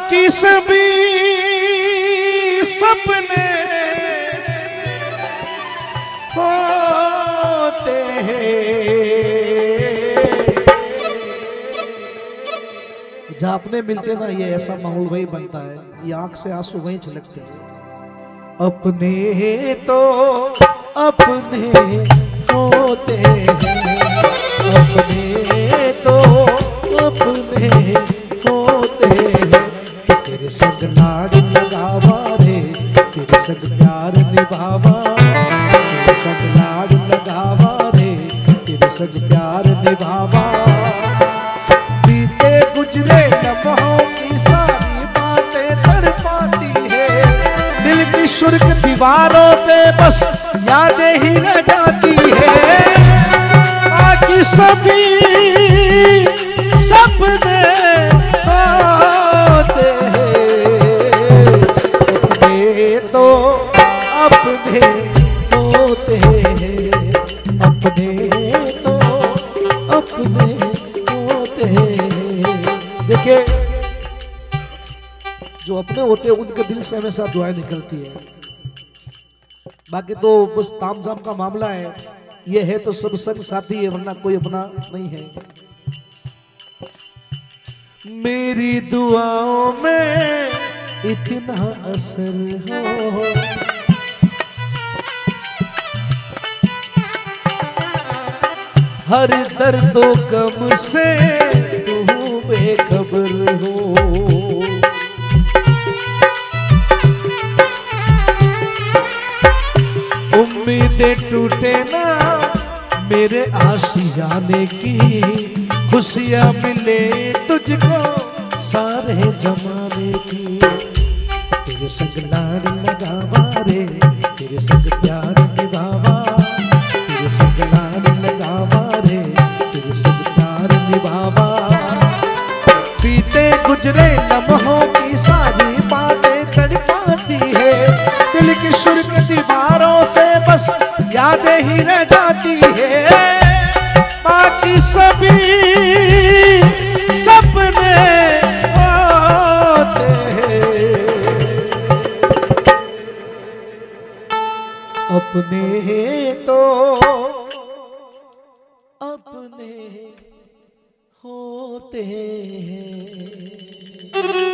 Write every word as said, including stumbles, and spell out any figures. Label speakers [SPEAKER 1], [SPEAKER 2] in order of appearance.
[SPEAKER 1] बाकी सभी सपने होते हैं। जहाँ अपने मिलते ना ये ऐसा माहौल वही बनता है, ये आंख से आंसू वही छलकते हैं। अपने तो अपने होते हैं, अपने तो अपने होते हैं। तेरे संग लाड लगावा रे, तेरे संग प्यार निभावा, तेरे संग लाड लगावा रे, तेरे संग प्यार निभावा। बीते गुजरे लम्हों की सारी बातें तड़पाती है, दिल की शुर्क दीवारों पे बस यादें ही रह जाती है। बाकी सभी सपने होते हैं, अपने तो अपने होते हैं, अपने तो अपने होते हैं। देखिए जो अपने होते हैं उनके दिल से हमेशा दुआएं निकलती है। बाकी तो बस तामझाम का मामला है, ये है तो सब संग साथी है, वरना कोई अपना नहीं है। मेरी दुआओं में इतना असर हो, हर दर्दों गम से तू बेखबर हो। उम्मीदें टूटे ना मेरे आशियाने की, खुशियां मिले तुझको सारे जमाने की। तेरे संग लाड लगावा रे, तेरे संग प्यार निभावा, तेरे संग लाड लगावा रे, तेरे संग प्यार निभावा। बीते गुजरे लम्हों की सारी बातें तड़पाती है, दिल की शुर्क दीवारों से बस यादें ही रह जाती है। बाकी सभी सपने होते हैं, अपने तो अपने होते हैं।